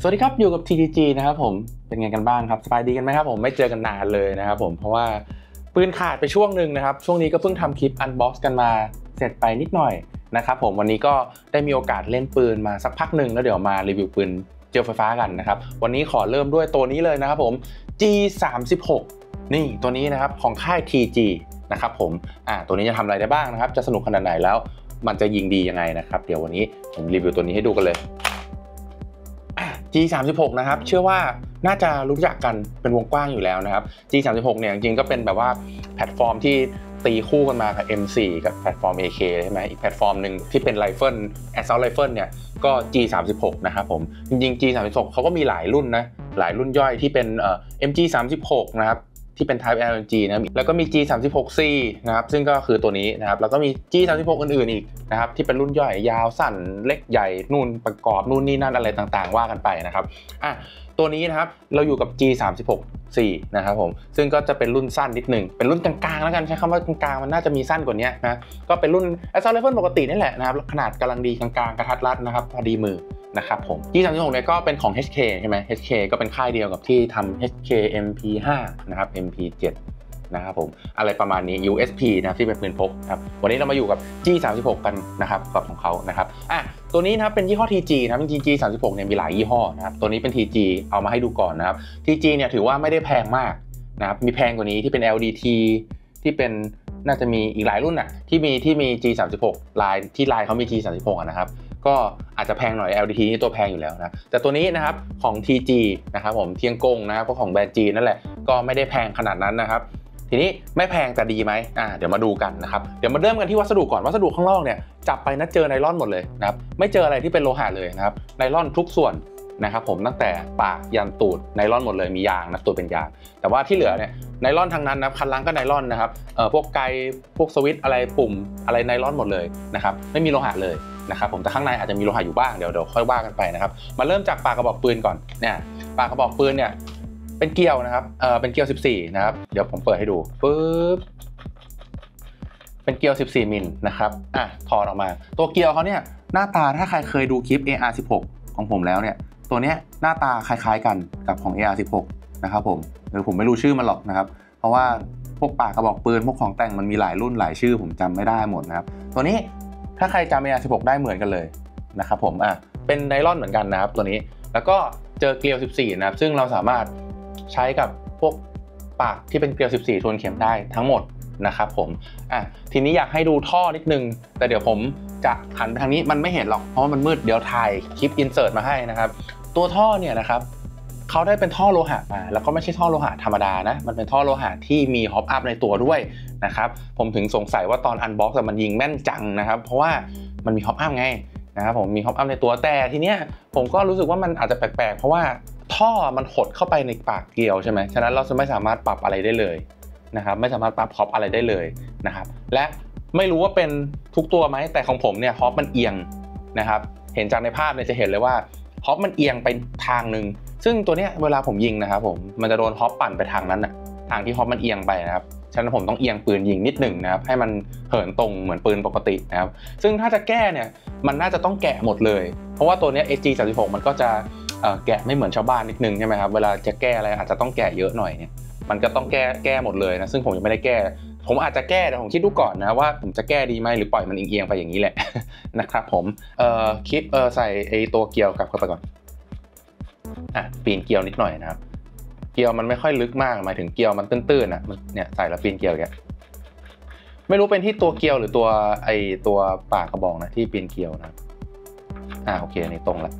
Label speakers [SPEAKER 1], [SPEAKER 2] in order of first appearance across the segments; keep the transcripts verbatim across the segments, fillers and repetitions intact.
[SPEAKER 1] สวัสดีครับอยู่กับ ที ที จี นะครับผมเป็นไงกันบ้างครับสบายดีกันไหมครับผมไม่เจอกันนานเลยนะครับผมเพราะว่าปืนขาดไปช่วงหนึ่งนะครับช่วงนี้ก็เพิ่งทำคลิปอันบ็อกซ์กันมาเสร็จไปนิดหน่อยนะครับผมวันนี้ก็ได้มีโอกาสเล่นปืนมาสักพักหนึ่งแล้วเดี๋ยวมารีวิวปืนเจลไฟฟ้ากันนะครับวันนี้ขอเริ่มด้วยตัวนี้เลยนะครับผม จี สามสิบหก นี่ตัวนี้นะครับของค่าย ที จี นะครับผมอ่าตัวนี้จะทำอะไรได้บ้างนะครับจะสนุกขนาดไหนแล้วมันจะยิงดียังไงนะครับเดี๋ยววันนี้ผมรีวิวตัวนี้ให้ดูกันเลยจี สามสิบหก นะครับเชื่อว่าน่าจะรู้จักกันเป็นวงกว้างอยู่แล้วนะครับ จี สามสิบหก เนี่ยจริงๆก็เป็นแบบว่าแพลตฟอร์มที่ตีคู่กันมากับ เอ็ม โฟร์ กับแพลตฟอร์ม เอ เค ใช่ไหมอีกแพลตฟอร์มหนึ่งที่เป็นไรเฟิล Assault Rifle เนี่ยก็ จี สามสิบหก นะครับผมจริงๆ จี สามสิบหก เขาก็มีหลายรุ่นนะหลายรุ่นย่อยที่เป็นเอ่อ เอ็ม จี สามสิบหก นะครับที่เป็น Type แอล เอ็ม จี นะแล้วก็มี จี สามสิบหก ซี นะครับซึ่งก็คือตัวนี้นะครับแล้วก็มี จี สามสิบหก อื่นๆอีกนะครับที่เป็นรุ่นย่อยยาวสั้นเล็กใหญ่นู่นประกอบนู่นนี่นั่นอะไรต่างๆว่ากันไปนะครับอ่ะตัวนี้นะครับเราอยู่กับ จี สามสิบหก ซี นะครับผมซึ่งก็จะเป็นรุ่นสั้นนิดหนึ่งเป็นรุ่นกลางๆแล้วกันใช้คำว่ากลางๆมันน่าจะมีสั้นกว่านี้นะก็เป็นรุ่น Assault Rifle ปกตินี่แหละนะครับขนาดกำลังดีกลางๆกระทัดรัดนะครับพอดีมือนะครับผม จี สามสิบหก เนี่ยก็เป็นของ เอช เค ใช่ไหม เอช เค ก็เป็นค่ายเดียวกับที่ทำ เอช เค เอ็ม พี ไฟว์ นะครับ เอ็ม พี เซเว่น นะครับผมอะไรประมาณนี้ ยู เอส พี นะครับที่เป็นปืนพกครับวันนี้เรามาอยู่กับ จี สามสิบหก กันนะครับกับของเขานะครับอ่ะตัวนี้นะครับเป็นยี่ห้อ ที จี นะครับจริงๆ จี สามสิบหก เนี่ยมีหลายยี่ห้อนะครับตัวนี้เป็น ที จี เอามาให้ดูก่อนนะครับ ที จี เนี่ยถือว่าไม่ได้แพงมากนะครับมีแพงกว่านี้ที่เป็น แอล ดี ที ที่เป็นน่าจะมีอีกหลายรุ่นอ่ะที่มีที่มี จี สามสิบหก ลายที่ลายเขามี จี สามสิบหก อ่ะนะครับก็อาจจะแพงหน่อย แอล ดี ที นี่ตัวแพงอยู่แล้วนะแต่ตัวนี้นะครับของ ที จี นะครับผมเทียงกงนะครับก็ของแบรนด์จีนนั่นแหละก็ไม่ได้แพงขนาดนั้นนะครับทีนี้ไม่แพงแต่ดีไหมอ่าเดี๋ยวมาดูกันนะครับเดี๋ยวมาเริ่มกันที่วัสดุก่อนวัสดุข้างนอกเนี่ยจับไปนะเจอไนลอนหมดเลยนะครับไม่เจออะไรที่เป็นโลหะเลยนะครับไนลอนทุกส่วนนะครับผมตั้งแต่ปากยันตูดไนลอนหมดเลยมียางนะตัวเป็นยางแต่ว่าที่เหลือเนี่ยไนลอนทั้งนั้นนะคันลังก็ไนลอนนะครับเอ่อพวกไกพวกสวิตช์อะไรปุ่มอะไรไนลอนหมดเลยนะครับไม่มีโลหะเลยนะครับผมแต่ข้างในอาจจะมีโลหะอยู่บ้างเดี๋ยวเดี๋ยวค่อยว่ากันไปนะครับมาเริ่มจากปากกระบอกปืนก่อนเนี่ยปากกระบอกปืนเนี่ยเป็นเกลียวนะครับเออเป็นเกลียวสิบสี่นะครับเดี๋ยวผมเปิดให้ดูปึ๊บเป็นเกลียวสิบสี่มิลนะครับอ่ะถอดออกมาตัวเกลียวเขาเนี่ยหน้าตาถ้าใครเคยดูคลิป เอ อาร์ สิบหก ของผมแล้วเนี่ยตัวเนี้ยหน้าตาคล้ายๆกันกับของ เอ อาร์ สิบหก นะครับผมหรือผมไม่รู้ชื่อมันหรอกนะครับเพราะว่าพวกปากกระบอกปืนพวกของแต่งมันมีหลายรุ่นหลายชื่อผมจำไม่ได้หมดนะครับตัวนี้ถ้าใครจำ เอ อาร์ สิบหก ได้เหมือนกันเลยนะครับผมอ่ะเป็นไนลอนเหมือนกันนะครับตัวนี้แล้วก็เจอเกลียวสิบสี่นะครับซึ่งเราสามารถใช้กับพวกปากที่เป็นเกลียวสิบสี่ทวนเข็มได้ทั้งหมดนะครับผมอ่ะทีนี้อยากให้ดูท่อนิดนึงแต่เดี๋ยวผมจะหันไปทางนี้มันไม่เห็นหรอกเพราะว่ามันมืดเดี๋ยวถ่ายคลิปอินเสิร์ตมาให้นะครับตัวท่อเนี่ยนะครับเขาได้เป็นท่อโลหะมาแล้วก็ไม่ใช่ท่อโลหะธรรมดานะมันเป็นท่อโลหะที่มีฮอปอัพในตัวด้วยนะครับผมถึงสงสัยว่าตอนอันบ็อกซ์มันยิงแม่นจังนะครับเพราะว่ามันมีฮอปอัพไงนะครับผมมีฮอปอัพในตัวแต่ทีเนี้ยผมก็รู้สึกว่ามันอาจจะแปลกๆเพราะว่าท่อมันหดเข้าไปในปากเกลียวใช่ไหมฉะนั้นเราจะไม่สามารถปรับอะไรได้เลยนะครับไม่สามารถปรับฮอปอะไรได้เลยนะครับและไม่รู้ว่าเป็นทุกตัวไหมแต่ของผมเนี่ยฮอปมันเอียงนะครับเห็นจากในภาพเนี่ยจะเห็นเลยว่าฮอปมันเอียงไปทางนึงซึ่งตัวเนี้ยเวลาผมยิงนะครับผมมันจะโดนฮอปปั่นไปทางนั้นนะทางที่ฮอปมันเอียงไปนะครับฉะนั้นผมต้องเอียงปืนยิงนิดหนึ่งนะครับให้มันเหินตรงเหมือนปืนปกตินะครับซึ่งถ้าจะแก้เนี่ยมันน่าจะต้องแกะหมดเลยเพราะว่าตัวเนี้ย เอส จี สามสิบหก มันก็จะแกะไม่เหมือนชาวบ้านนิดนึงใช่ไหมครับเวลาจะแก้อะไรอาจจะต้องแกะเยอะหน่อยเนี่ยมันก็ต้องแก้แก้หมดเลยนะซึ่งผมยังไม่ได้แก้ผมอาจจะแก้แต่ผมคิดดูก่อนนะว่าผมจะแก้ดีไหมหรือปล่อยมันเอียงๆไปอย่างนี้แหละนะครับผมเอ่อคลิปเออใส่ไอตัวเกลียวกลับเข้าไปก่อนอ่ะปีนเกลียวนิดหน่อยนะครับเกลียวมันไม่ค่อยลึกมากหมายถึงเกลียวมันตื้นๆอ่ะเนี่ยใส่แล้วปีนเกลียวแกไม่รู้เป็นที่ตัวเกลียวหรือตัวไอตัวปากกระบอกนะที่ปีนเกลียวนะอ่าโอเคอันนี้ตรงแล้ว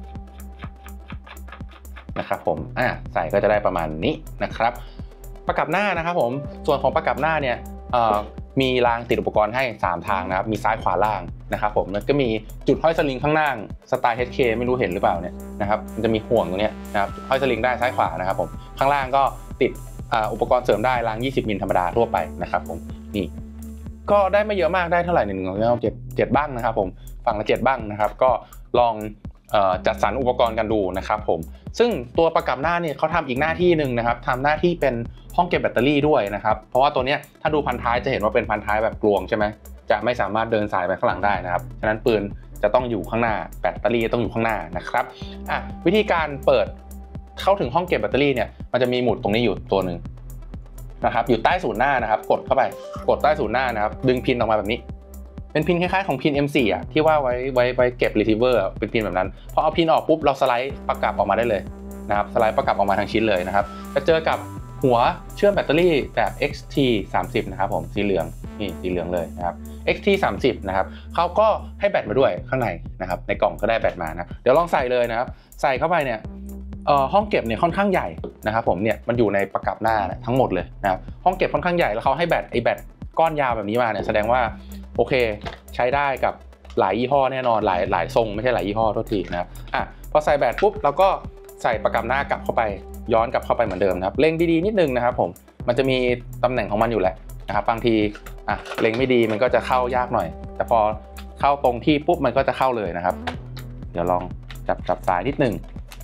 [SPEAKER 1] นะครับผมอ่าใส่ก็จะได้ประมาณนี้นะครับประกับหน้านะครับผมส่วนของประกับหน้าเนี่ยมีรางติดอุปกรณ์ให้สามทางนะครับมีซ้ายขวาล่างนะครับผมแล้วก็มีจุดห้อยสลิงข้างล่างสไตล์ เอช เค ไม่รู้เห็นหรือเปล่าเนี่ยนะครับมันจะมีห่วงตรงนี้นะครับห้อยสลิงได้ซ้ายขวานะครับผมข้างล่างก็ติดอุปกรณ์เสริมได้รางยี่สิบมิลธรรมดาทั่วไปนะครับผมนี่ก็ได้ไม่เยอะมากได้เท่าไหร่หนึ่งสองสามเจ็ดเจ็ดบ้างนะครับผมฝั่งละเจ็ดบ้างนะครับก็ลองจัดสรรอุปกรณ์กันดูนะครับผมซึ่งตัวประกับหน้าเนี่ยเขาทำอีกหน้าที่หนึ่งนะครับทำหน้าที่เป็นห้องเก็บแบตเตอรี่ด้วยนะครับเพราะว่าตัวเนี้ยถ้าดูพันท้ายจะเห็นว่าเป็นพันท้ายแบบกลวงใช่ไหมจะไม่สามารถเดินสายไปข้างหลังได้นะครับฉะนั้นปืนจะต้องอยู่ข้างหน้าแบตเตอรี่ต้องอยู่ข้างหน้านะครับอ่ะวิธีการเปิดเข้าถึงห้องเก็บแบตเตอรี่เนี่ยมันจะมีหมุดตรงนี้อยู่ตัวหนึ่งนะครับอยู่ใต้ศูนย์หน้านะครับกดเข้าไปกดใต้ศูนย์หน้านะครับดึงพินออกมาแบบนี้เป็นพินคล้ายๆของพิน เอ็ม โฟร์ อ่ะที่ว่าไว้ไว้ไว้เก็บ receiver เป็นพินแบบนั้นพอเอาพินออกปุ๊บเราสไลด์ประกับออกมาได้เลยนะครับสไลด์ประกับออกมาทั้งชิ้นเลยนะครับจะเจอกับหัวเชื่อมแบตเตอรี่แบบ เอ็กซ์ ที สามสิบนะครับผมสีเหลืองนี่สีเหลืองเลยนะครับ เอ็กซ์ ที สามสิบนะครับเขาก็ให้แบตมาด้วยข้างในนะครับในกล่องก็ได้แบตมานะเดี๋ยวลองใส่เลยนะครับใส่เข้าไปเนี่ยเอ่อห้องเก็บเนี่ยค่อนข้างใหญ่นะครับผมเนี่ยมันอยู่ในประกับหน้าทั้งหมดเลยนะครับห้องเก็บค่อนข้างใหญ่แล้วเขาให้แบตไอแบตก้อนยาวแบบนี้มาเนี่ยแสดงว่าโอเคใช้ได้กับหลายยี่ห้อแน่นอนหลายหลายทรงไม่ใช่หลายยี่ห้อโทษทีนะครับอ่ะพอใส่แบตปุ๊บเราก็ใส่ประกับหน้ากลับเข้าไปย้อนกลับเข้าไปเหมือนเดิมนะครับเล็งดีๆนิดนึงนะครับผมมันจะมีตำแหน่งของมันอยู่แหละนะครับบางทีอ่ะเล็งไม่ดีมันก็จะเข้ายากหน่อยแต่พอเข้าตรงที่ปุ๊บมันก็จะเข้าเลยนะครับเดี๋ยวลองจับจับสายนิดนึง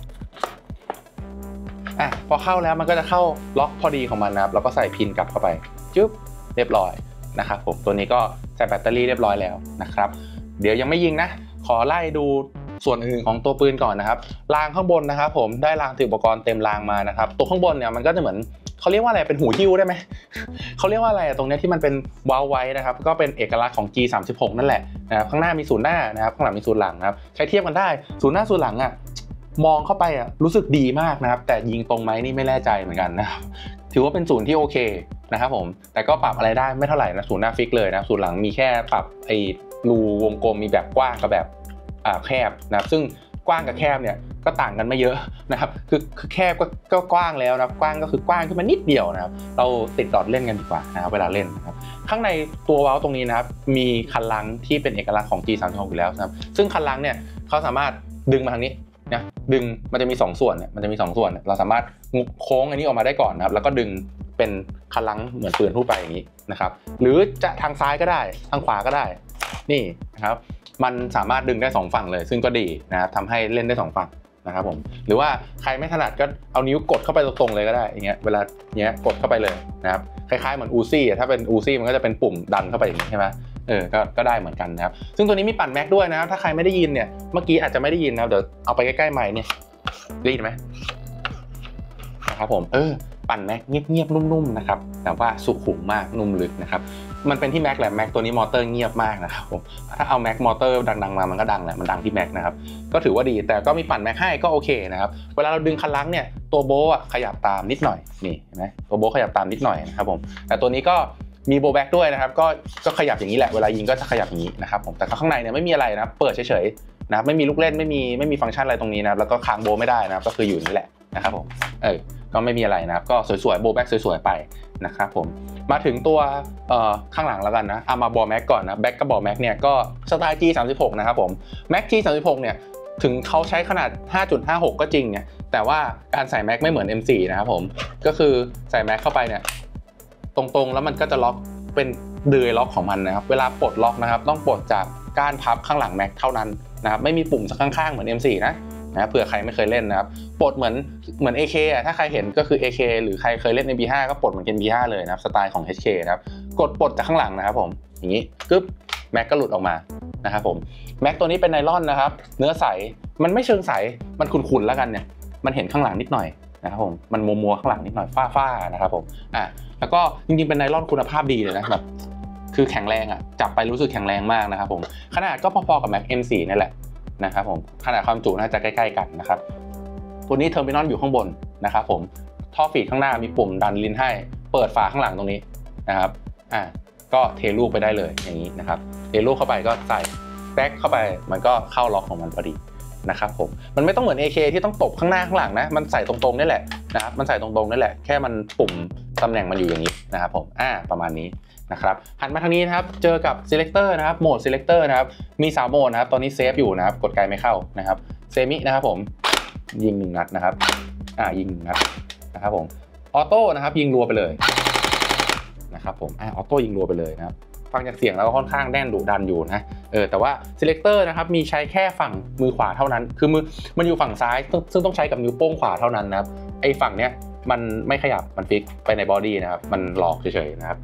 [SPEAKER 1] อ่ะพอเข้าแล้วมันก็จะเข้าล็อกพอดีของมันนะครับแล้วก็ใส่พินกลับเข้าไปจึ๊บเรียบร้อยนะครับผมตัวนี้ก็ใส่แบตเตอรี่เรียบร้อยแล้วนะครับเดี๋ยวยังไม่ยิงนะขอไล่ดูส่วนอื่นของตัวปืนก่อนนะครับรางข้างบนนะครับผมได้รางถืออุปกรณ์เต็มรางมานะครับตัวข้างบนเนี่ยมันก็จะเหมือนเขาเรียกว่าอะไรเป็นหูหิ้วได้ไหม เขาเรียกว่าอะไรตรงนี้ที่มันเป็นวาล์วไว้นะครับก็เป็นเอกลักษณ์ของ จี สามสิบหก นั่นแหละนะครับข้างหน้ามีศูนย์หน้านะครับข้างหลังมีศูนย์หลังนะครับใช้เทียบกันได้ศูนย์หน้าศูนย์หลังอ่ะมองเข้าไปอ่ะรู้สึกดีมากนะครับแต่ยิงตรงไหมนี่ไม่แน่ใจเหมือนกันนะครับถือว่าเป็นศูนย์ที่โอเคนะครับผมแต่ก็ปรับอะไรได้ไม่เท่าไหร่นะศูนย์หน้าฟิกเลยนะศูนย์หลังมีแค่ปรับไอ้รูวงกลมมีแบบกว้างกับแบบอ่าแคบนะครับซึ่งกว้างกับแคบเนี่ยก็ต่างกันไม่เยอะนะครับคือคือแคบก็ก็กว้างแล้วนะครับกว้างก็คือกว้างขึ้นมานิดเดียวนะครับเราติดดอทเล่นกันดีกว่านะครับเวลาเล่นนะครับข้างในตัวเว้าตรงนี้นะครับมีคันลังที่เป็นเอกลักษณ์ของ จี สามสิบหก อยู่แล้วนะครับซึ่งคันลังเนี่ยเขาสามารถดึงมาทางนี้นะดึงมันจะมีสองส่วนเนี่ยมันจะมีสองส่วนเราสามารถงุโค้งอันนี้ออกมาได้ก่อนนะครับแล้วก็ดึงเป็นคันลังเหมือนปืนทั่วไปอย่างนี้นะครับหรือจะทางซ้ายก็ได้ทางขวาก็ได้นี่นะครับมันสามารถดึงได้สองฝั่งเลยซึ่งก็ดีนะครับทำให้เล่นได้สองฝั่งนะครับผมหรือว่าใครไม่ถนัดก็เอานิ้วกดเข้าไปตรงๆเลยก็ได้อย่างเงี้ยเวลาเนี้ยกดเข้าไปเลยนะครับคล้ายๆเหมือนอูซี่ถ้าเป็นอูซี่มันก็จะเป็นปุ่มดันเข้าไปอย่างนี้ใช่ไหมเออก็ก็ได้เหมือนกันนะครับซึ่งตัวนี้มีปั่นแม็กด้วยนะครับถ้าใครไม่ได้ยินเนี่ยเมื่อกี้อาจจะไม่ได้ยินนะเดี๋ยวเอาไปใกล้ๆไมค์เนี่ยได้ยินไหมนะครับผมเออปั่นแม็กเงียบๆนุ่มๆนะครับแต่ว่าสุขุมมากนุ่มลึกนะครับมันเป็นที่แม็กแหละแม็กตัวนี้มอเตอร์เงียบมากนะครับผมถ้าเอาแม็กมอเตอร์ดังๆมามันก็ดังแหละมันดังที่แม็กนะครับก็ถือว่าดีแต่ก็มีปั่นแม็กให้ก็โอเคนะครับเวลาเราดึงคันลังเนี่ยตัวโบว์ขยับตามนิดหน่อยนี่เห็นไหมตัวโบว์ขยับตามนิดหน่อยนะครับผมแต่ตัวนี้ก็มีโบว์แบ็กด้วยนะครับก็ก็ขยับอย่างนี้แหละเวลายิงก็จะขยับอย่างนี้นะครับผมแต่ข้างในเนี่ยไม่มีอะไรนะเปิดเฉยๆนะครับไม่มีลูกเล่นไม่มีไม่มีฟังก์ชันอะไรตรงนี้นะแล้วก็ค้างโบว์ไม่ได้นะครับก็คืออยู่นี่แหละนะครับผมเออก็ไม่มีอะไรนะครับก็สวยๆโบว์แบ็กสวยๆไปนะครับผมมาถึงตัวข้างหลังแล้วกันนะเอามาบอลแม็กก่อนนะแบ็กกับบอลแม็กเนี่ยก็สไตล์ จี สามสิบหก นะครับผมแม็ก จี สามสิบหก เนี่ยถึงเขาใช้ขนาด ห้าจุดห้าหก ก็จริงเนี่ยแต่ว่าการใส่แม็กไม่เหมือน เอ็ม โฟร์ นะครับผมก็คือใส่แม็กเข้าไปเนี่ยตรงๆแล้วมันก็จะล็อกเป็นเดือยล็อกของมันนะครับเวลาปลดล็อกนะครับต้องปลดจากก้านพับข้างหลังแม็กเท่านั้นนะครับไม่มีปุ่มข้างๆเหมือน เอ็ม โฟร์ นะนะเผื่อใครไม่เคยเล่นนะครับปลดเหมือนเหมือน เอ เค อ่ะถ้าใครเห็นก็คือ เอ เค หรือใครเคยเล่น เอ็ม พี ห้า ก็ปลดเหมือน เอ็ม พี ห้า เลยนะครับสไตล์ของ เอช เค นะครับกดปลดจากข้างหลังนะครับผมอย่างนี้กึ๊บแม็กก็หลุดออกมานะครับผมแม็กตัวนี้เป็นไนลอนนะครับเนื้อใสมันไม่เชิงใสมันขุ่นๆแล้วกันเนี่ยมันเห็นข้างหลังนิดหน่อยนะครับผมมันมัวๆข้างหลังนิดหน่อยฝ้าๆนะครับผมอ่ะแล้วก็จริงๆเป็นไนลอนคุณภาพดีเลยนะแบบคือแข็งแรงอ่ะจับไปรู้สึกแข็งแรงมากนะครับผมขนาดก็พอๆกับแม็ก เอ็ม โฟร์ นั่นแหละนะครับผมขนาดความจุน่าจะใกล้ๆกันนะครับตัวนี้เทอร์มินอลอยู่ข้างบนนะครับผมท่อฟีดข้างหน้ามีปุ่มดันลิ้นให้เปิดฝาข้างหลังตรงนี้นะครับอ่าก็เทลูกไปได้เลยอย่างนี้นะครับเทลูกเข้าไปก็ใส่แบ็คเข้าไปมันก็เข้าล็อกของมันพอดีนะครับผมมันไม่ต้องเหมือน เอ เค ที่ต้องตบข้างหน้าข้างหลังนะมันใส่ตรงๆนี่แหละนะครับมันใส่ตรงๆนี่แหละแค่มันปุ่มตำแหน่งมันอยู่อย่างนี้นะครับผมอ่าประมาณนี้นะครับหันมาทางนี้นะครับเจอกับ selector นะครับโหมด selector นะครับมีสามโหมดนะครับตอนนี้เซฟอยู่นะครับกดไกลไม่เข้านะครับเซมินะครับผมยิงหนึ่งนัดนะครับอ่ายิงหนึ่งนัดนะครับผมออโต้นะครับยิงรัวไปเลยนะครับผมอ่าออโต้ยิงรัวไปเลยนะครับฟังจากเสียงแล้วก็ค่อนข้างแน่นดุดันอยู่นะเออแต่ว่า selector นะครับมีใช้แค่ฝั่งมือขวาเท่านั้นคือมือมันอยู่ฝั่งซ้ายซึ่งต้องใช้กับนิ้วโป้งขวาเท่านั้นนะครับไอ้ฝั่งเนี้ยมันไม่ขยับมันฟิกไปในบอดี้นะครับมันหลอกเฉยๆนะครับ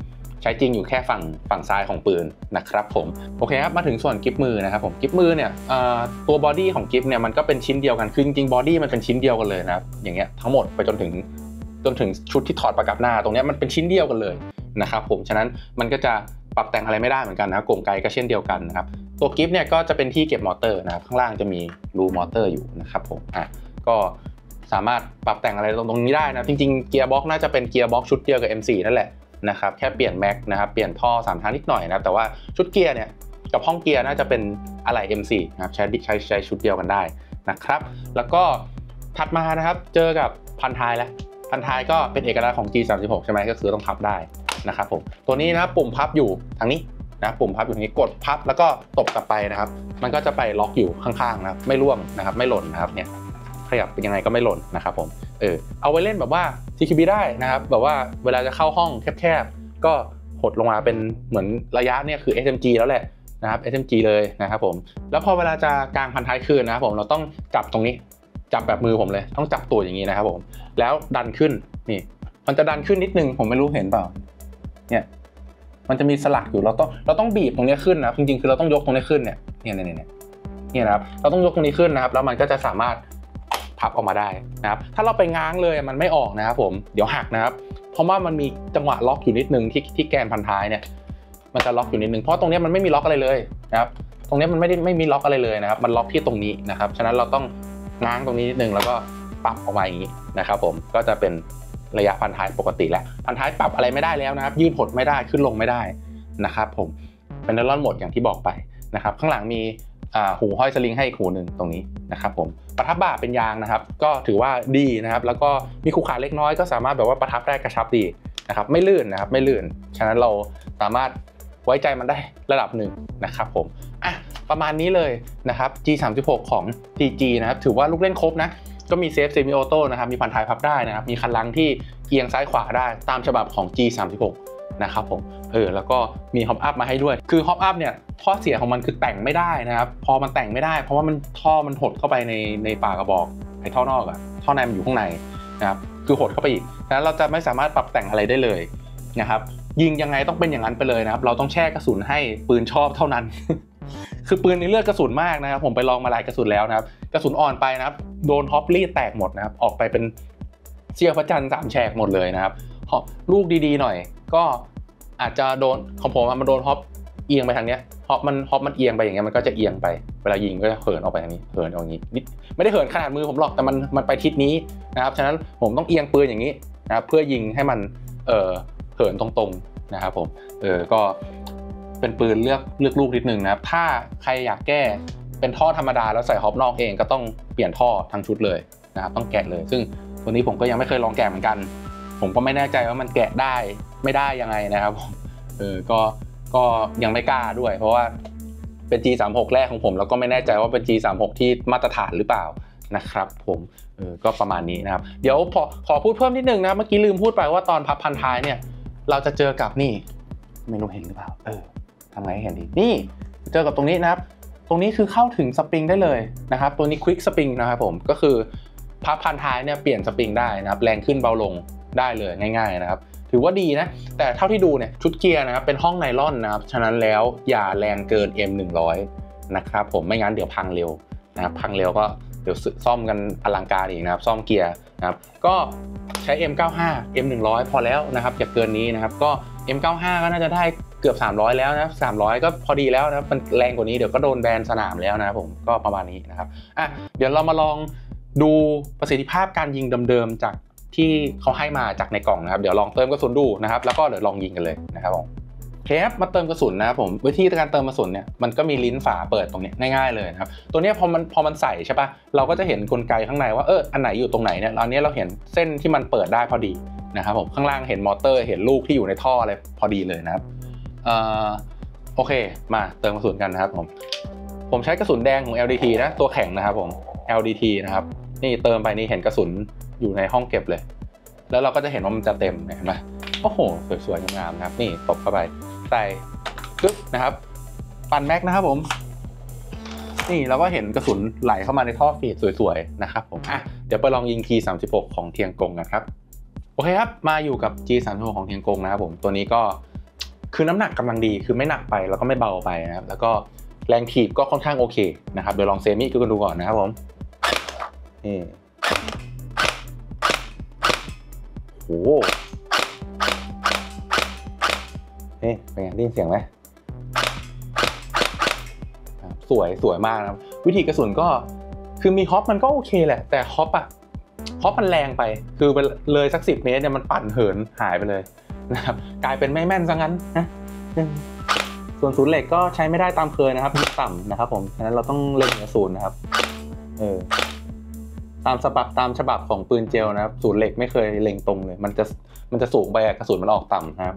[SPEAKER 1] ใช้จริงอยู่แค่ฝั่งฝั่งซ้ายของปืนนะครับผมโอเคครับมาถึงส่วนกิฟมือนะครับผมกิฟมือเนี่ยตัวบอดี้ของกิฟเนี่ยมันก็เป็นชิ้นเดียวกันคือจริงๆบอดี้มันเป็นชิ้นเดียวกันเลยนะครับอย่างเงี้ยทั้งหมดไปจนถึงจนถึงชุดที่ถอดประกับหน้าตรงนี้มันเป็นชิ้นเดียวกันเลยนะครับผมฉะนั้นมันก็จะปรับแต่งอะไรไม่ได้เหมือนกันนะกลไกก็เช่นเดียวกันนะครับตัวกิฟเนี่ยก็จะเป็นที่เก็บมอเตอร์นะครับข้างล่างจะมีรูมอเตอร์อยู่นะครับผมอ่ะก็สามารถปรับแต่งอะไรตรงนี้ได้นะจริงๆเกียร์บ็อกน่าจะเป็นเกียร์บ็อกชุดเดียวกับ เอ็ม โฟร์ นั่นแหละนะครับแค่เปลี่ยนแม็กนะครับเปลี่ยนท่อสามทางนิดหน่อยนะแต่ว่าชุดเกียร์เนี่ยกับห้องเกียร์น่าจะเป็นอะไหล่ เอ็ม โฟร์ นะครับใช้ใช้ใช้ชุดเดียวกันได้นะครับแล้วก็ถัดมานะครับเจอกับพันท้ายแล้วพันท้ายก็เป็นเอกลักษณ์ของ จี สามสิบหก ใช่ไหมก็คือต้องพับได้นะครับผมตัวนี้นะครับปุ่มพับอยู่ทางนี้นะปุ่มพับอยู่ทางนี้กดพับแล้วก็ตบกลับไปนะครับมันก็จะไปล็อกอยู่ข้างๆนะครับไม่ร่วงนะครับไม่หล่นนะครับเนี่ยขยับยังไงก็ไม่หล่นนะครับผมเออเอาไว้เล่นแบบว่า ที คิว บี ได้นะครับแบบว่าเวลาจะเข้าห้องแคบๆก็หดลงมาเป็นเหมือนระยะเนี่ยคือ เอส เอ็ม จี แล้วแหละนะครับ เอส เอ็ม จี เลยนะครับผมแล้วพอเวลาจะกางพันท้ายคืนนะครับผมเราต้องจับตรงนี้จับแบบมือผมเลยต้องจับตัวอย่างนี้นะครับผมแล้วดันขึ้นนี่มันจะดันขึ้นนิดนึงผมไม่รู้เห็นเปล่าเนี่ยมันจะมีสลักอยู่เราต้องเราต้องบีบตรงนี้ขึ้นนะจริงๆคือเราต้องยกตรงนี้ขึ้นเนี่ยเนี่ยเนี่ยเนี่ยเนี่ยนะครับเราต้องยกตรงนี้ขึ้นนะครับแล้วมันก็จะสามารถพับออกมาได้นะครับถ้าเราไปง้างเลยมันไม่ออกนะครับผมเดี๋ยวหักนะครับเพราะว่ามันมีจังหวะล็อกอยู่นิดนึงที่ที่แกนพันท้ายเนี่ยมันจะล็อกอยู่นิดนึงเพราะตรงนี้มันไม่มีล็อกอะไรเลยนะครับตรงนี้มันไม่ได้ไม่มีล็อกอะไรเลยนะครับมันล็อกที่ตรงนี้นะครับฉะนั้นเราต้องง้างตรงนี้นิดนึงแล้วก็ปรับออกมาอย่างนี้นะครับผมก็จะเป็นระยะพันท้ายปกติแหละพันท้ายปรับอะไรไม่ได้แล้วนะครับยืดหดไม่ได้ขึ้นลงไม่ได้นะครับผมเป็นไนลอนหมดอย่างที่บอกไปนะครับข้างหลังมีหูห้อยสลิงให้อีกหูหนึ่งตรงนี้นะครับผมประทับบ่าเป็นยางนะครับก็ถือว่าดีนะครับแล้วก็มีขูขาเล็กน้อยก็สามารถแบบว่าประทับได้กระชับดีนะครับไม่ลื่นนะครับไม่ลื่นฉะนั้นเราสามารถไว้ใจมันได้ระดับหนึ่งนะครับผมอ่ะประมาณนี้เลยนะครับ จี สามสิบหก ของ ที จี นะครับถือว่าลูกเล่นครบนะก็มีเซฟเซมิออโต้นะครับมีพันท้ายพับได้นะครับมีคันลังที่เอียงซ้ายขวาได้ตามฉบับของ จี สามสิบหก นะครับผมเออแล้วก็มีฮอปอัพมาให้ด้วยคือฮอปอัพเนี่ยท่อเสียของมันคือแต่งไม่ได้นะครับพอมันแต่งไม่ได้เพราะว่ามันท่อมันหดเข้าไปในในปากกระบอกไอ้ท่อนอกอะท่อในมันอยู่ข้างในนะครับคือหดเข้าไปอีกฉะนั้นเราจะไม่สามารถปรับแต่งอะไรได้เลยนะครับยิงยังไงต้องเป็นอย่างนั้นไปเลยนะครับเราต้องแช่กระสุนให้ปืนชอบเท่านั้น คือปืนนี้เลือดกระสุนมากนะครับผมไปลองมาหลายกระสุนแล้วนะครับกระสุนอ่อนไปนะครับโดนฮอปรีดแตกหมดนะครับออกไปเป็นเสี้ยวพระจันทร์สามแฉกหมดเลยนะครับลูกดีๆหน่อยก็อาจจะโดนของผมมันโดนฮอปเอียงไปทางเนี้ยฮอปมันฮอปมันเอียงไปอย่างเงี้ยมันก็จะเอียงไปเวลายิงก็จะเหินออกไปทางนี้เหินออกอย่างนี้นิดไม่ได้เหินขนาดมือผมหรอกแต่มันมันไปทิศนี้นะครับฉะนั้นผมต้องเอียงปืนอย่างนี้นะครับเพื่อยิงให้มันเอ่อเหินตรงๆนะครับผมเออก็เป็นปืนเลือกเลือกลูกนิดนึงนะครับถ้าใครอยากแก้เป็นท่อธรรมดาแล้วใส่ฮอปนอกเองก็ต้องเปลี่ยนท่อทั้งชุดเลยนะครับต้องแกะเลยซึ่งตัวนี้ผมก็ยังไม่เคยลองแกะเหมือนกันผมก็ไม่แน่ใจว่ามันแกะได้ไม่ได้ยังไงนะครับผมเออก็ก็ยังไม่กล้าด้วยเพราะว่าเป็น จี สามสิบหก แรกของผมแล้วก็ไม่แน่ใจว่าเป็น จี สามสิบหก ที่มาตรฐานหรือเปล่านะครับผมเออก็ประมาณนี้นะครับเดี๋ยวพอขอพูดเพิ่มนิดนึงนะเมื่อกี้ลืมพูดไปว่าตอนพับพันท้ายเนี่ยเราจะเจอกับนี่ไม่รู้เห็นหรือเปล่าเออทำไงให้เห็นดีนี่เจอกับตรงนี้นะครับตรงนี้คือเข้าถึงสปริงได้เลยนะครับตัวนี้ควิกสปริงนะครับผมก็คือพับพันท้ายเนี่ยเปลี่ยนสปริงได้นะครับแรงขึ้นเบาลงได้เลยง่ายๆนะครับถือว่าดีนะแต่เท่าที่ดูเนี่ยชุดเกียร์นะครับเป็นห้องไนลอนนะครับฉะนั้นแล้วอย่าแรงเกิน เอ็ม หนึ่งร้อย นะครับผมไม่งั้นเดี๋ยวพังเร็วนะครับพังเร็วก็เดี๋ยวซ่อมกันอลังการอีกนะครับซ่อมเกียร์นะครับก็ใช้ เอ็ม เก้าสิบห้า เอ็ม หนึ่งร้อย พอแล้วนะครับอย่าเกินนี้นะครับก็ เอ็ม เก้าสิบห้า ก็น่าจะได้เกือบสามร้อยแล้วนะสามร้อยก็พอดีแล้วนะครับมันแรงกว่านี้เดี๋ยวก็โดนแบนสนามแล้วนะครับผมก็ประมาณนี้นะครับอ่ะเดี๋ยวเรามาลองดูประสิทธิภาพการยิงเดิมๆจากที่เขาให้มาจากในกล่องนะครับเดี๋ยวลองเติมกระสุนดูนะครับแล้วก็เดี๋ยวลองยิงกันเลยนะครับผมโอเคครับมาเติมกระสุนนะครับผมวิธีการเติมกระสุนเนี่ยมันก็มีลิ้นฝาเปิดตรงนี้ง่ายๆเลยนะครับตัวนี้พอมันพอมันใส่ใช่ปะเราก็จะเห็นกลไกข้างในว่าเอออันไหนอยู่ตรงไหนเนี่ยตอนนี้เราเห็นเส้นที่มันเปิดได้พอดีนะครับผมข้างล่างเห็นมอเตอร์เห็นลูกที่อยู่ในท่ออะไรพอดีเลยนะครับเอ่อโอเคมาเติมกระสุนกันนะครับผมผมใช้กระสุนแดงของ แอล ดี ที นะตัวแข็งนะครับผม แอล ดี ที นะครับนี่เติมไปนี่เห็นกระสุนอยู่ในห้องเก็บเลยแล้วเราก็จะเห็นว่ามันจะเต็มเห็นไหมโอ้โหสวยๆงามๆนะครับนี่ตบเข้าไปใส่ปึ๊บนะครับปั่นแม็กนะครับผมนี่เราก็เห็นกระสุนไหลเข้ามาในท่อฟีดสวยๆนะครับผมอ่ะเดี๋ยวไปลองยิง จี สามสิบหก ของเทียงกงกันครับโอเคครับมาอยู่กับ จี สามสิบหก ของเทียงกงนะครับผมตัวนี้ก็คือน้ำหนักกำลังดีคือไม่หนักไปแล้วก็ไม่เบาไปนะครับแล้วก็แรงถีบก็ค่อนข้างโอเคนะครับเดี๋ยวลองเซมิกันดูก่อนนะครับผมนี่โอ้โหเฮ้ยเป็นไงได้ยินเสียงไหมสวยสวยมากนะครับวิธีกระสุนก็คือมีฮอปมันก็โอเคแหละแต่ฮอปอะฮอปมันแรงไปคือเลยสักสิบเมตรเนี่ยมันปั่นเหินหายไปเลยนะครับกลายเป็นไม่แม่นซะงั้นนะส่วนศูนย์เหล็กก็ใช้ไม่ได้ตามเคยนะครับยิงต่ำนะครับผมฉะนั้นเราต้องเล็งเหนือศูนย์นะครับเออตามฉบับตามฉบับของปืนเจลนะครับศูนย์เหล็กไม่เคยเล็งตรงเลยมันจะมันจะสูงไปกระสุนมันออกต่ำนะครับ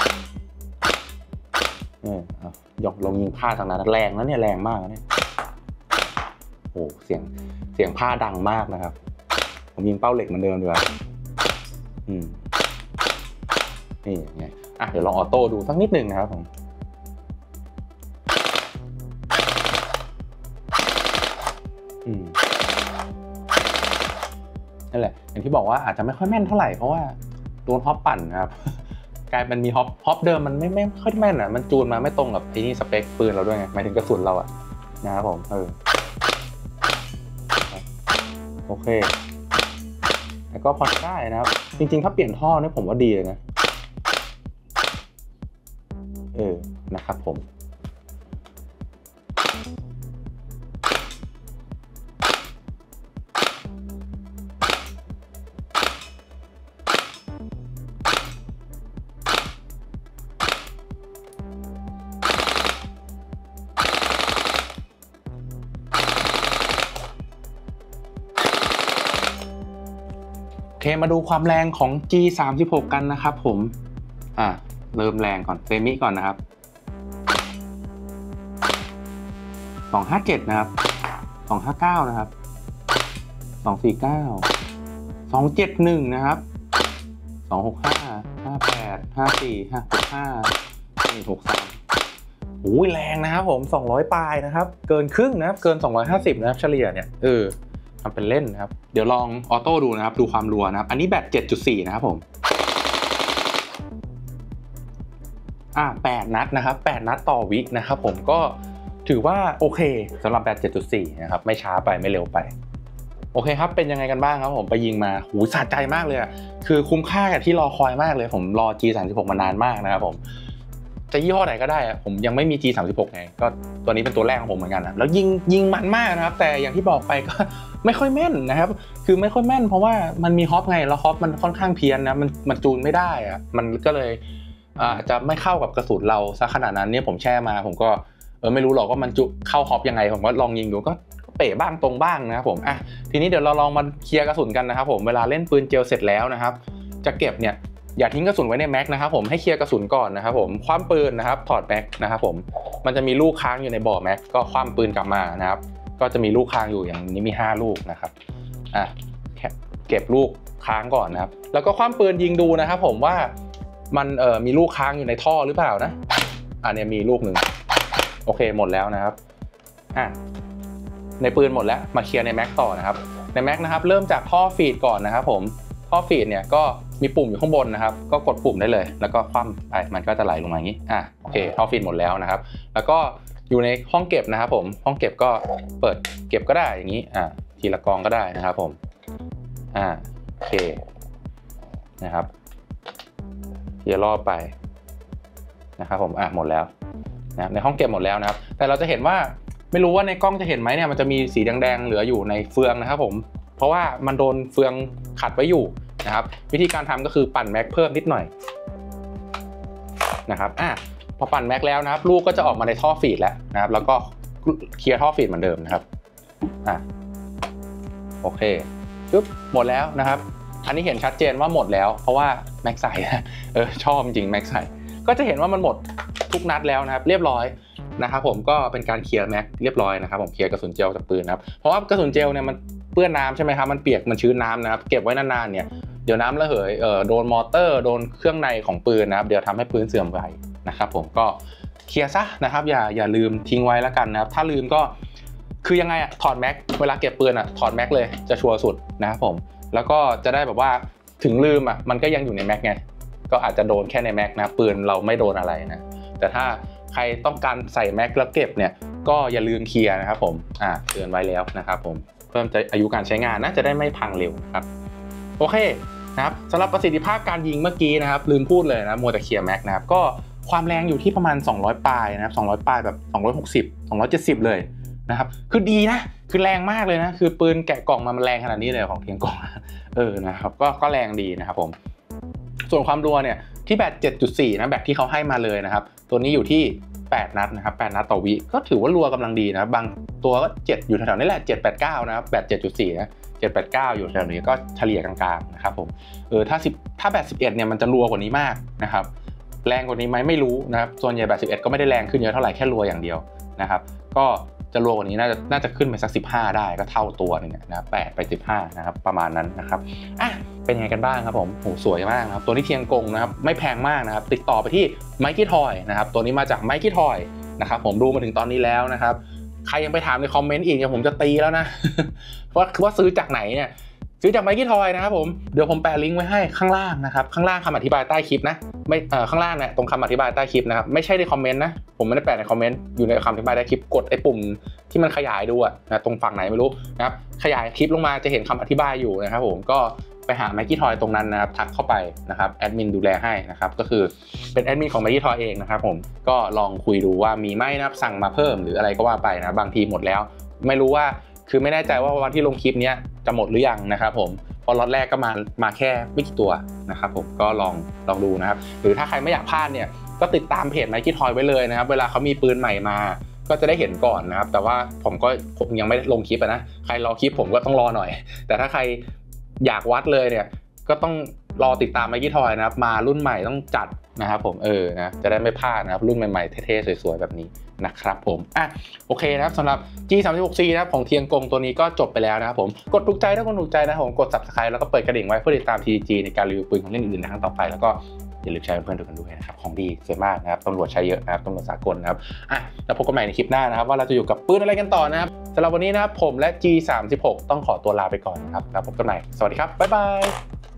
[SPEAKER 1] เออยกลงยิงผ้าทางนั้นแรงนะเนี่ยแรงมากนะเนี่ยโอ้เสียงเสียงผ้าดังมากนะครับผมยิงเป้าเหล็กเหมือนเดิมดีกว่าอืมนี่ไงอ่ะเดี๋ยวลองออโต้ดูสักนิดหนึ่งนะครับผมอืมนั่นแหละอย่างที่บอกว่าอาจจะไม่ค่อยแม่นเท่าไหร่เพราะว่าโดนฮอปปั่นนะครับกลายเป็นมีฮอปฮอปเดิมมันไม่ไม่ค่อยแม่นอ่ะมันจูนมาไม่ตรงกับไอ้นี่สเปคปืนเราด้วยไงหมายถึงกระสุนเราอ่ะนะครับผมเออโอเคแต่ก็พอได้นะครับจริงๆถ้าเปลี่ยนท่อเนี่ยผมว่าดีเลยนะเออนะครับผมโอเคมาดูความแรงของ จี สามสิบหก กันนะครับผมอ่ะเริ่มแรงก่อนเซมิก่อนนะครับสองห้าเจ็ดนะครับสองห้าเก้านะครับสองสี่เก้าสองเจ็ดหนึ่งนะครับสองหกห้าห้าแปดห้าสี่ห้าหกห้าสี่หกสามโอ้ยแรงนะครับผมสองร้อยปลายนะครับเกินครึ่งนะครับเกินสองร้อยห้าสิบนะครับเฉลี่ยเนี่ยเออทำเป็นเล่นนะครับเดี๋ยวลองออโต้ดูนะครับดูความรัวนะครับอันนี้แบต เจ็ดจุดสี่ นะครับผมอ่ะแปดนัดนะครับแปดนัดต่อวินะครับผมก็ถือว่าโอเคสำหรับแบต เจ็ดจุดสี่ นะครับไม่ช้าไปไม่เร็วไปโอเคครับเป็นยังไงกันบ้างครับผมไปยิงมาหูสะใจมากเลยอ่ะคือคุ้มค่ากับที่รอคอยมากเลยผมรอ จี สามสิบหก มานานมากนะครับผมจะยี่ห้อไหนก็ได้อะผมยังไม่มี จี สามสิบหก ไงก็ตัวนี้เป็นตัวแรกของผมเหมือนกันนะแล้วยิงยิงมันมากนะครับแต่อย่างที่บอกไปก็ไม่ค่อยแม่นนะครับคือไม่ค่อยแม่นเพราะว่ามันมีฮอปไงแล้วฮอปมันค่อนข้างเพี้ยนนะมันมันจูนไม่ได้อะมันก็เลยอาจจะไม่เข้ากับกระสุนเราซะขนาดนั้นเนี่ยผมแช่มาผมก็เออไม่รู้หรอกว่ามันจุเข้าฮอปยังไงผมก็ลองยิงดูก็เป๋บ้างตรงบ้างนะครับผมอ่ะทีนี้เดี๋ยวเราลองมาเคลียร์กระสุนกันนะครับผมเวลาเล่นปืนเจลเสร็จแล้วนะครับจะเก็บเนี่ยอย่าทิ้งกระสุนไว้ในแม็กนะครับผมให้เคลียร์กระสุนก่อนนะครับผมคว่ำปืนนะครับถอดแม็กนะครับผมมันจะมีลูกค้างอยู่ในบ่อแม็กก็คว่ำปืนกลับมานะครับก็จะมีลูกค้างอยู่อย่างนี้มีห้าลูกนะครับอ่ะเก็บลูกค้างก่อนนะครับแล้วก็คว่ำปืนยิงดูนะครับผมว่ามันเอ่อมีลูกค้างอยู่ในท่อหรือเปล่านะอ่ะเนี่ยมีลูกหนึ่งโอเคหมดแล้วนะครับอ่ะในปืนหมดแล้วมาเคลียร์ในแม็กต่อนะครับในแม็กนะครับเริ่มจากท่อฟีดก่อนนะครับผมท่อฟีดเนี่ยก็มีปุ่มอยู่ข้างบนนะครับก็กดปุ่มได้เลยแล้วก็คว่ำไปมันก็จะไหลลงมาอย่างนี้อ่ะโอเคท่อฟีดหมดแล้วนะครับแล้วก็อยู่ในห้องเก็บนะครับผมห้องเก็บก็เปิดเก็บก็ได้อย่างนี้อ่ะทีละกองก็ได้นะครับผมอ่าโอเคนะครับทีละรอบไปนะครับผมอ่ะหมดแล้วนะในห้องเก็บหมดแล้วนะครับแต่เราจะเห็นว่าไม่รู้ว่าในกล้องจะเห็นไหมเนี่ยมันจะมีสีแดงๆเหลืออยู่ในเฟืองนะครับผมเพราะว่ามันโดนเฟืองขัดไว้อยู่นะครับวิธีการทำก็คือปั่นแม็กเพิ่มนิดหน่อยนะครับอ่ะพอปั่นแม็กแล้วนะครับลูกก็จะออกมาในท่อฟีดแล้วนะครับแล้วก็เคลียร์ท่อฟีดเหมือนเดิมนะครับอ่ะโอเคปึ๊บหมดแล้วนะครับอันนี้เห็นชัดเจนว่าหมดแล้วเพราะว่าแม็กใส่เออชอบจริงแม็กใส่ก็จะเห็นว่ามันหมดทุกนัดแล้วนะครับเรียบร้อยนะครับผมก็เป็นการเคลียร์แม็กเรียบร้อยนะครับผมเคลียร์กระสุนเจลจากปืนนะครับเพราะว่ากระสุนเจลเนี่ยมันเปื้อนน้ำใช่ไหมครับมันเปียกมันชื้นน้ำนะครับเก็บไว้นานๆเนี่ยเดี๋ยวน้ำระเหยเอ่อโดนมอเตอร์โดนเครื่องในของปืนนะครับเดี๋ยวทำให้ปืนเสื่อมไปนะครับผมก็เคลียร์ซะนะครับอย่าอย่าลืมทิ้งไว้แล้วกันนะครับถ้าลืมก็คือยังไงอะถอดแม็กเวลาเก็บปืนอะถอดแม็กเลยจะชัวร์สุดนะครับผมแล้วก็จะได้แบบว่าถึงลืมอะมันก็ยังอยู่ในแม็กไงก็อาจจะโดนแค่ในแม็กนะปืนเราไม่โดนอะไรนะแต่ถ้าใครต้องการใส่แม็กแล้วเก็บเนี่ยก็อย่าลืมเคลียร์นะครับผมอ่าเตือนไว้แล้วนะครับผมเพิ่มอายุการใช้งานนะจะได้ไม่พังเร็วนะครับโอเคนะครับสำหรับประสิทธิภาพการยิงเมื่อกี้นะครับลืมพูดเลยนะมัวแต่เคลียร์แม็กนะครับก็ความแรงอยู่ที่ประมาณสองร้อยปลายนะครับสองร้อยปลายแบบสองร้อยหกสิบ สองร้อยเจ็ดสิบเลยนะครับคือดีนะคือแรงมากเลยนะคือปืนแกะกล่องมามันแรงขนาดนี้เลยของเทียงกงเออนะครับก็ก็แรงดีนะครับผมส่วนความรัวเนี่ยที่แบต เจ็ดจุดสี่ นะแบตที่เขาให้มาเลยนะครับตัวนี้อยู่ที่แปดนัดนะครับแปดนัดต่อวิก็ถือว่ารัวกำลังดีนะบางตัวก็เจ็ดอยู่แถวๆนี้แหละเจ็ด แปด เก้านะครับแบต เจ็ดจุดสี่ นะเจ็ด แปด เก้าอยู่แถวนี้ก็เฉลี่ยกลางๆนะครับผมเออถ้าสิบถ้าแบตสิบเอ็ดเนี่ยมันจะรัวกว่านี้มากนะครับแรงกว่านี้ไหมไม่รู้นะครับส่วนใหญ่แบตสิบเอ็ดก็ไม่ได้แรงขึ้นเยอะเท่าไหร่แค่รัวอย่างเดียวนะครับก็จะรัวกว่านี้น่าจะน่าจะขึ้นไปสักสิบห้าได้ก็เท่าตัวนึงนะแปดไปสิบห้านะครับประมาณนั้นนะครับอ่ะเป็นไงกันบ้างครับผมโหสวยมากนะครับตัวนี้เทียงกงนะครับไม่แพงมากนะครับติดต่อไปที่ Mikey Toy นะครับตัวนี้มาจาก Mikey Toy นะครับผมดูมาถึงตอนนี้แล้วนะครับใครยังไปถามในคอมเมนต์อีกเนี่ยผมจะตีแล้วนะ ว่าว่าซื้อจากไหนเนี่ยซื้อจาก Mikey Toy นะครับผมเดี๋ยวผมแปะลิงก์ไว้ให้ข้างล่างนะครับข้างล่างคำอธิบายใต้คลิปนะไม่เอ่อข้างล่างเนี่ยตรงคำอธิบายใต้คลิปนะครับไม่ใช่ในคอมเมนต์นะผมไม่ได้แปะในคอมเมนต์อยู่ในคำอธิบายใต้คลิปกดไอ้ปุ่มที่มันขยายดูอะนะตรงฝั่งไหนไม่รู้นะครับขยายคลิปลงมาจะเห็นคำอธิบายอยู่นะครับผมก็ไปหา Mikey Toy ตรงนั้นนะครับทักเข้าไปนะครับแอดมินดูแลให้นะครับก็คือเป็นแอดมินของ Mikey Toy เองนะครับผมก็ลองคุยดูว่ามีไหมนะครับสั่งมาเพิ่มหรืออะไรก็ว่าไปนะบางทีหมดแล้วไม่รู้ว่าคือไม่แน่ใจว่าวันที่ลงคลิปนี้จะหมดหรือยังนะครับผมพอล็อตแรกก็มามาแค่ไม่กี่ตัวนะครับผมก็ลองลองดูนะครับหรือถ้าใครไม่อยากพลาดเนี่ยก็ติดตามเพจ Mikey Toy ไว้เลยนะครับเวลาเขามีปืนใหม่มาก็จะได้เห็นก่อนนะครับแต่ว่าผมก็ผมยังไม่ลงคลิปนะใครรอคลิปผมก็ต้องรอหน่อยแต่ถ้าใครอยากวัดเลยเนี่ยก็ต้องรอติดตาม Mikey Toy นะครับมารุ่นใหม่ต้องจัดนะครับผมเออนะจะได้ไม่พลาดนะครับรุ่นใหม่ๆเท่ๆสวยๆแบบนี้นะครับผมอ่ะโอเคนะครับสำหรับ จี สามสิบหก ซี นะครับของเทียงกงตัวนี้ก็จบไปแล้วนะครับผมกดถูกใจถ้าคุณถูกใจนะครับผมกด ซับสไครบ์ แล้วก็เปิดกระดิ่งไว้เพื่อติดตาม ที จี ในการรีวิวปืนของเล่นอื่นๆในครั้งต่อไปแล้วก็อย่าลืมแชร์เพื่อนๆดูกันด้วยนะครับของดีสวยมากนะครับตำรวจใช้เยอะนะครับตำรวจสากลนะครับอ่ะแล้วพบกันใหม่ในคลิปหน้านะครับว่าเราจะอยู่กับปืนอะไรกันต่อนะครับสำหรับวันนี้นะครับผมและ จี สามสิบหก ต้องขอตัวลาไปก่อนนะครับแล้วพบกันใหม่สวัสดีครับบ๊ายบาย